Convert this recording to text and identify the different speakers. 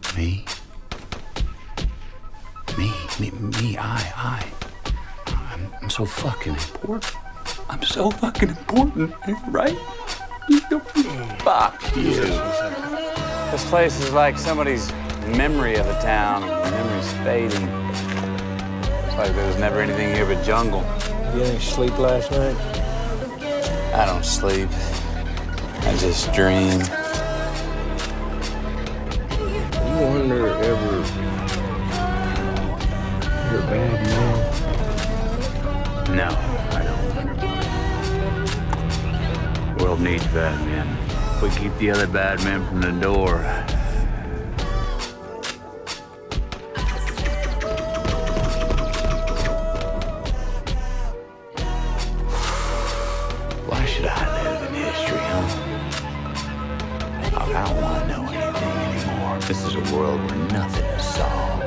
Speaker 1: Me? I'm so fucking important. I'm so fucking important, right? Fuck you.
Speaker 2: This place is like somebody's memory of a town. The memory's fading. It's like there was never anything here but jungle.
Speaker 3: You didn't sleep last night?
Speaker 2: I don't sleep. I just dream.
Speaker 3: You wonder ever you're a bad man?
Speaker 1: No, I don't wonder. The world needs bad men. We keep the other bad men from the door. Why should I live in history, huh? I don't want to know anything anymore. This is a world where nothing is solved.